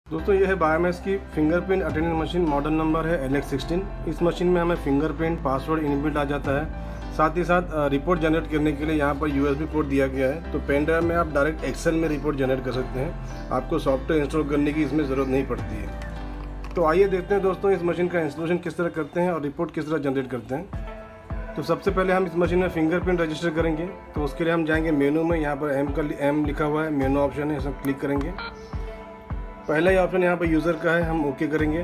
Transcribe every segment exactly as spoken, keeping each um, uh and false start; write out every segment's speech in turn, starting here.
दोस्तों ये है बायोमेस की fingerprint attendance machine, model number है एल एक्स सिक्सटीन। इस मशीन में हमें फिंगरप्रिंट पासवर्ड इनबिल्ट आ जाता है। साथ ही साथ रिपोर्ट जनरेट करने के लिए यहाँ पर यूएसबी पोर्ट दिया गया है, तो पेन ड्राइव में आप डायरेक्ट एक्सेल में रिपोर्ट जनरेट कर सकते हैं। आपको सॉफ्टवेयर इंस्टॉल करने की इसमें ज़रूरत नहीं पड़ती है। तो आइए देखते हैं दोस्तों इस मशीन का इंस्टॉलेशन किस तरह करते हैं और रिपोर्ट किस तरह जनरेट करते हैं। तो सबसे पहले हम इस मशीन में फिंगरप्रिंट रजिस्टर करेंगे। तो उसके लिए हम जाएंगे मेनू में, यहाँ पर एम का एम लिखा हुआ है, मेनू ऑप्शन है, सब क्लिक करेंगे। पहला ही ऑप्शन यहाँ पर यूज़र का है, हम ओके करेंगे।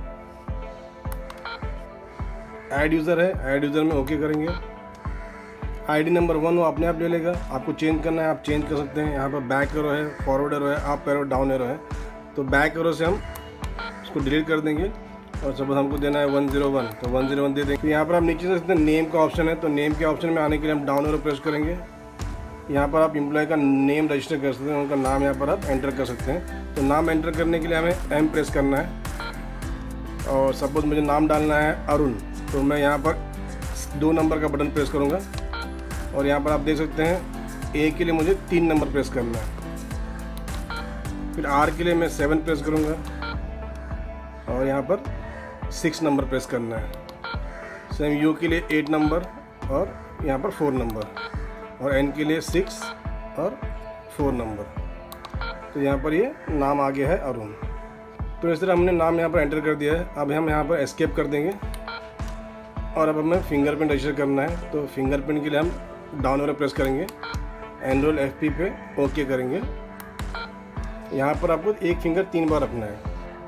ऐड यूज़र है, ऐड यूज़र में ओके करेंगे। आईडी नंबर वन वो अपने आप ले लेगा, आपको चेंज करना है आप चेंज कर सकते हैं। यहाँ पर बैक एरो है, फॉरवर्ड एरो है, अप एरो, डाउन एरो है। तो बैक एरो से हम उसको डिलीट कर देंगे और सपोज हमको देना है वन ज़ीरो वन, तो वन ज़ीरो वन दे देंगे। यहाँ पर आप नीचे से सकते हैं नेम का ऑप्शन है, तो नेम के ऑप्शन में आने के लिए हम डाउन एरो प्रेस करेंगे। यहाँ पर आप एम्प्लॉय का नेम रजिस्टर कर सकते हैं, उनका नाम यहाँ पर आप एंटर कर सकते हैं। तो नाम एंटर करने के लिए हमें एम प्रेस करना है और सपोज मुझे नाम डालना है अरुण, तो मैं यहाँ पर दो नंबर का बटन प्रेस करूँगा और यहाँ पर आप देख सकते हैं ए के लिए मुझे तीन नंबर प्रेस करना है। फिर आर के लिए मैं सेवन प्रेस करूँगा और यहाँ पर सिक्स नंबर प्रेस करना है। सेम यू के लिए एट नंबर और यहाँ पर फोर नंबर, और एन के लिए सिक्स और फोर नंबर। तो यहाँ पर ये नाम आ गया है अरुण। तो इस तरह हमने नाम यहाँ पर एंटर कर दिया है। अब हम यहाँ पर एस्केप कर देंगे और अब हमें फिंगरप्रिंट रजिस्टर करना है। तो फिंगरप्रिंट के लिए हम डाउन एरो प्रेस करेंगे, एनरोल एफपी पे ओके करेंगे। यहाँ पर आपको एक फिंगर तीन बार रखना है,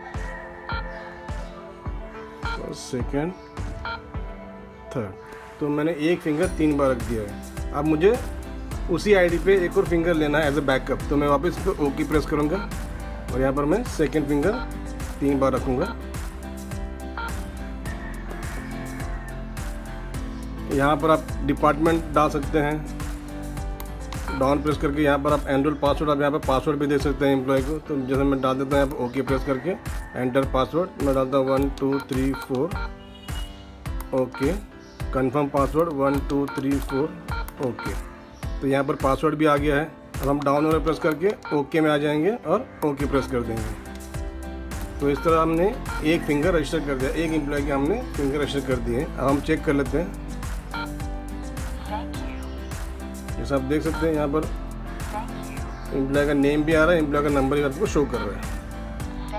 सेकेंड थर्ड। तो मैंने एक फिंगर तीन बार रख दिया है। अब मुझे उसी आईडी पे एक और फिंगर लेना है एज अ बैकअप, तो मैं वापस इस पर ओके प्रेस करूँगा और यहाँ पर मैं सेकेंड फिंगर तीन बार रखूँगा। यहाँ पर आप डिपार्टमेंट डाल सकते हैं, डाउन प्रेस करके यहाँ पर आप एनरोल पासवर्ड, आप यहाँ पर पासवर्ड भी दे सकते हैं एम्प्लॉय को। तो जैसे मैं डाल देता हूँ यहाँ पर ओके प्रेस करके एंटर पासवर्ड, मैं डालता हूँ one two three four okay, confirm password one two three four okay. तो यहाँ पर पासवर्ड भी आ गया है। अब हम डाउन एरो प्रेस करके ओके में आ जाएंगे और ओके प्रेस कर देंगे। तो इस तरह हमने एक फिंगर रजिस्टर कर दिया, एक एम्प्लॉय के हमने फिंगर रजिस्टर कर दिए। अब हम चेक कर लेते हैं। जैसा आप देख सकते हैं यहाँ पर एम्प्लॉय का नेम भी आ रहा है, एम्प्लॉय का नंबर भी आपको शो कर रहा है।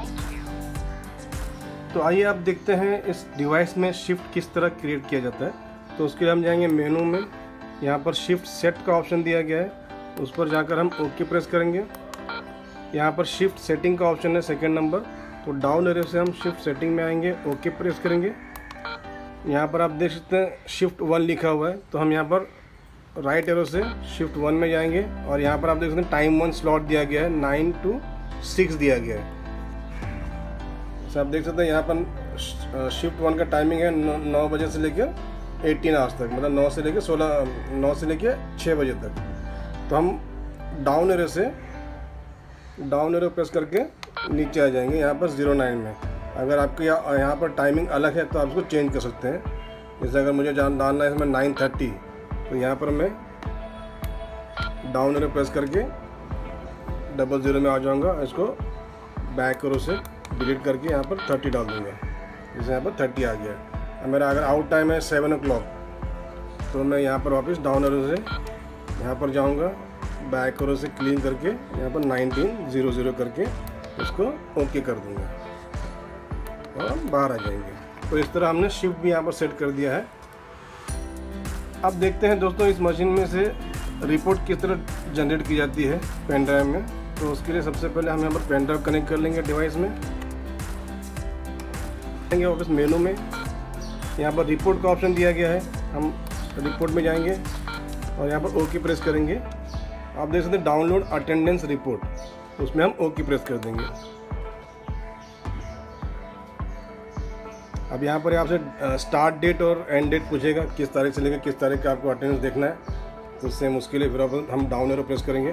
तो आइए आप देखते हैं इस डिवाइस में शिफ्ट किस तरह क्रिएट किया जाता है। तो उसके लिए हम जाएंगे मेनू में, यहाँ पर शिफ्ट सेट का ऑप्शन दिया गया है, उस पर जाकर हम ओके प्रेस करेंगे। यहाँ पर शिफ्ट सेटिंग का ऑप्शन है सेकंड नंबर, तो डाउन एरो से हम शिफ्ट सेटिंग में आएंगे, ओके प्रेस करेंगे। यहाँ पर आप देख सकते हैं शिफ्ट वन लिखा हुआ है, तो हम यहाँ पर राइट एरो से शिफ्ट वन में जाएंगे और यहाँ पर आप देख सकते हैं टाइम वन स्लॉट दिया गया है, नाइन टू सिक्स दिया गया है। तो आप देख सकते हैं यहाँ पर शिफ्ट वन का टाइमिंग है नौ बजे से लेकर एटीन आवर्स तक, मतलब नौ से लेकर सोलह नौ से लेकर छः बजे तक। तो हम डाउन एरो से डाउन एरो प्रेस करके नीचे आ जाएंगे यहाँ पर ज़ीरो नाइन में। अगर आपके यहाँ यहाँ पर टाइमिंग अलग है तो आप इसको चेंज कर सकते हैं। जैसे अगर मुझे जान डालना है इसमें नाइन थर्टी, तो यहाँ पर मैं डाउन एरो प्रेस करके डबल ज़ीरो में आ जाऊँगा। इसको बैक एरो से डिलीट करके यहाँ पर थर्टी डाल दूँगा, जैसे यहाँ पर थर्टी आ गया। अब मेरा अगर आउट टाइम है सेवन ओ क्लॉक, तो मैं यहाँ पर वापस डाउन एरो से यहाँ पर जाऊँगा, बैक एरो से क्लीन करके यहाँ पर नाइनटीन ज़ीरो ज़ीरो करके इसको ओके कर दूँगा और हम बाहर आ जाएंगे। तो इस तरह हमने शिफ्ट भी यहाँ पर सेट कर दिया है। अब देखते हैं दोस्तों इस मशीन में से रिपोर्ट किस तरह जनरेट की जाती है पेन ड्राइव में। तो उसके लिए सबसे पहले हम यहाँ पर पेन ड्राइव कनेक्ट कर लेंगे डिवाइस में, जाएंगे वापस मेनू में, यहाँ पर रिपोर्ट का ऑप्शन दिया गया है, हम रिपोर्ट में जाएंगे और यहाँ पर ओके प्रेस करेंगे। आप देख सकते हैं डाउनलोड अटेंडेंस रिपोर्ट, उसमें हम ओके प्रेस कर देंगे। अब यहाँ पर आपसे स्टार्ट डेट और एंड डेट पूछेगा, किस तारीख से लेकर किस तारीख का आपको अटेंडेंस देखना है। तो सेम उसके लिए फिर हम डाउन एरो प्रेस करेंगे,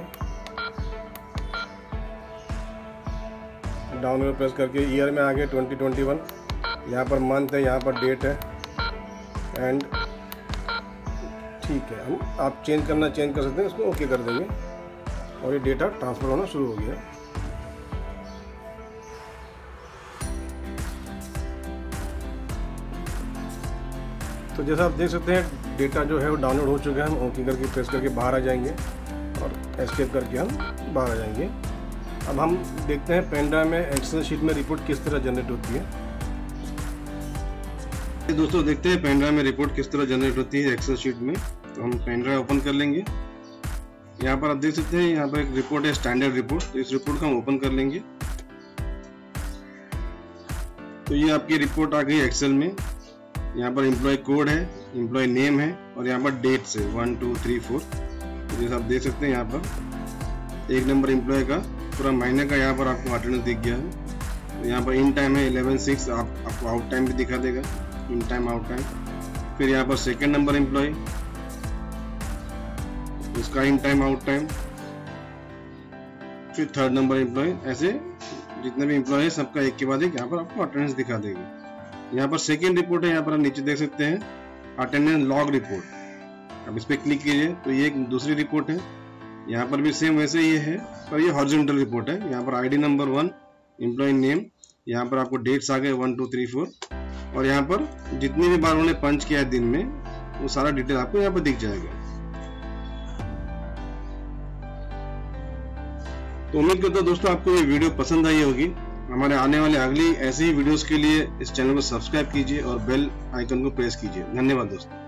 डाउन एरो प्रेस करके ईयर में आ गए ट्वेंटी ट्वेंटी वन, यहाँ पर मंथ है, यहाँ पर डेट है एंड ठीक है। हम आप चेंज करना चेंज कर सकते हैं, इसको ओके कर देंगे और ये डेटा ट्रांसफ़र होना शुरू हो गया। तो जैसा आप देख सकते हैं डेटा जो है वो डाउनलोड हो चुका है। हम ओके करके प्रेस करके बाहर आ जाएंगे और एस्केप करके हम बाहर आ जाएंगे। अब हम देखते हैं पेन ड्राइव में एक्सेल शीट में रिपोर्ट किस तरह जनरेट होती है। दोस्तों देखते हैं पेन ड्राइव में रिपोर्ट किस तरह जनरेट होती है एक्सेल शीट में। तो हम पेन ड्राइव ओपन कर लेंगे। यहाँ पर आप देख सकते हैं यहाँ पर एक रिपोर्ट है, स्टैंडर्ड रिपोर्ट। तो इस रिपोर्ट को हम ओपन कर लेंगे। तो ये आपकी रिपोर्ट आ गई एक्सेल में। यहाँ पर एम्प्लॉय कोड है, एम्प्लॉय नेम है और यहाँ पर डेट्स है वन टू थ्री फोर। जैसे आप देख सकते हैं यहाँ पर एक नंबर एम्प्लॉय का पूरा महीने का यहाँ पर आपको अटेंडेंस दिख गया है। तो यहाँ पर इन टाइम है इलेवन सिक्स, आप, आपको आउट टाइम भी दिखा देगा, इन टाइम आउट टाइम। फिर यहाँ पर सेकेंड नंबर एम्प्लॉय, उसका इन टाइम आउट टाइम। फिर थर्ड नंबर एम्प्लॉय। ऐसे जितने भी एम्प्लॉय है सबका एक के बाद एक यहाँ पर आपको अटेंडेंस दिखा देगा। यहाँ पर सेकेंड रिपोर्ट है, यहाँ पर आप नीचे देख सकते हैं अटेंडेंस लॉग रिपोर्ट। अब इस पर क्लिक कीजिए तो ये एक दूसरी रिपोर्ट है। यहाँ पर भी सेम वैसे ये है, पर ये हॉरिजॉन्टल रिपोर्ट है। यहाँ पर ID number one, employee name, यहाँ पर आपको डेट्स आ गए वन टू थ्री फोर और यहाँ पर जितनी भी बार उन्होंने पंच किया है दिन में वो सारा डिटेल आपको यहाँ पर दिख जाएगा। तो उम्मीद करता हूं दोस्तों आपको ये वीडियो पसंद आई होगी। हमारे आने वाले अगली ऐसी ही वीडियोस के लिए इस चैनल को सब्सक्राइब कीजिए और बेल आइकन को प्रेस कीजिए। धन्यवाद दोस्तों।